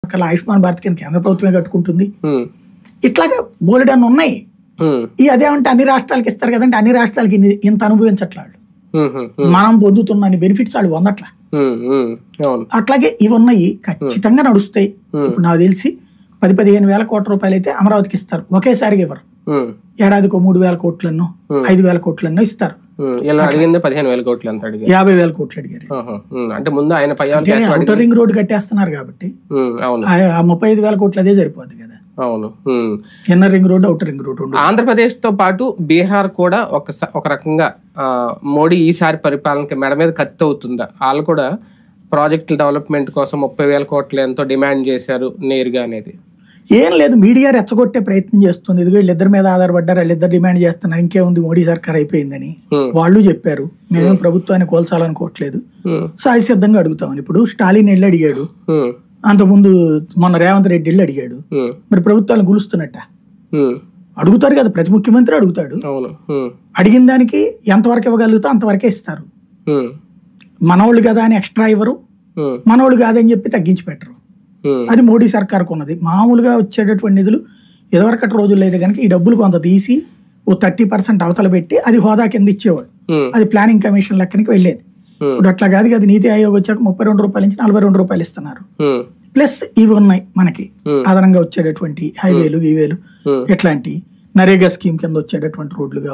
కల్లా ఆయుష్మాన్ భారత్ కింద కేంద్ర ప్రభుత్వమే కట్టుకుంటుంది. ఇట్లాగా బోలెడన్ని ఉన్నాయి. అదేమంటే అన్ని రాష్ట్రాలకి ఇస్తారు కదంటే అన్ని రాష్ట్రాలకి ఇంత అనుభవించట్లాడు, మనం పొందుతున్న బెనిఫిట్స్ వాళ్ళు పొందట్లా. అట్లాగే ఇవి ఉన్నాయి, ఖచ్చితంగా నడుస్తాయి. ఇప్పుడు నాకు తెలిసి 10-15 వేల కోట్ల రూపాయలు అయితే అమరావతికి ఇస్తారు, ఒకేసారిగా ఇవ్వరు. ఏడాదికి 3,000 కోట్లన్నో 5,000 కోట్లన్నో ఇస్తారు. 15,000 కోట్లు 50,000 కోట్లు అడిగారు. అంటే ముందు ఆయన ఔటర్ రింగ్ రోడ్ కట్టేస్తున్నారు కాబట్టి 35,000 కోట్లు అదే సరిపోద్ది కదా. అవును, inner ring road, outer ring road. Andhra Pradesh తో పాటు బీహార్ కూడా ఒక రకంగా మోడీ ఈసారి పరిపాలనకి మెడ మీద కత్తి అవుతుందా? వాళ్ళు కూడా ప్రాజెక్టుల డెవలప్మెంట్ కోసం 30,000 కోట్లు ఎంతో డిమాండ్ చేశారు నేరుగా అనేది. ఏం లేదు, మీడియా రెచ్చగొట్టే ప్రయత్నం చేస్తుంది. ఇదిగో వీళ్ళిద్దరి మీద ఆధారపడ్డారు, వాళ్ళిద్దరు డిమాండ్ చేస్తున్నారు, ఇంకేముంది మోడీ సర్కార్ అయిపోయిందని వాళ్ళు చెప్పారు. మేమేం ప్రభుత్వాన్ని కోల్చాలనుకోవట్లేదు, సాయసిద్ధంగా అడుగుతామని. ఇప్పుడు స్టాలిన్ వెళ్ళి అడిగాడు, అంతకుముందు మొన్న రేవంత్ రెడ్డి వెళ్ళి అడిగాడు. మరి ప్రభుత్వాలను గులుస్తున్నట్ట అడుగుతారు కదా, ప్రతి ముఖ్యమంత్రి అడుగుతాడు. అడిగిన దానికి ఎంతవరకు ఇవ్వగలుగుతా అంతవరకే ఇస్తారు. మనోళ్ళు కదా అని ఎక్స్ట్రా ఇవ్వరు, మనోళ్ళు కాదని చెప్పి తగ్గించి పెట్టరు. అది మోడీ సర్కార్కు ఉన్నది. మామూలుగా వచ్చేటటువంటి నిధులు ఇదివరకటి రోజుల్లో అయితే కనుక ఈ డబ్బులు కొంత తీసి ఓ 30% అవతల పెట్టి అది హోదా కింద ఇచ్చేవాడు, అది ప్లానింగ్ కమిషన్ లెక్కనికి వెళ్ళేది. ఇప్పుడు అట్లా కాదు కదా, నీతి ఆయోగ్ వచ్చాక 32 రూపాయల నుంచి 42 రూపాయలు ఇస్తున్నారు. ప్లస్ ఇవి ఉన్నాయి మనకి అదనంగా వచ్చేటటువంటి హైవేలు, ఇవేలు, ఇట్లాంటి నరేగా స్కీమ్ కింద వచ్చేటటువంటి రోడ్లు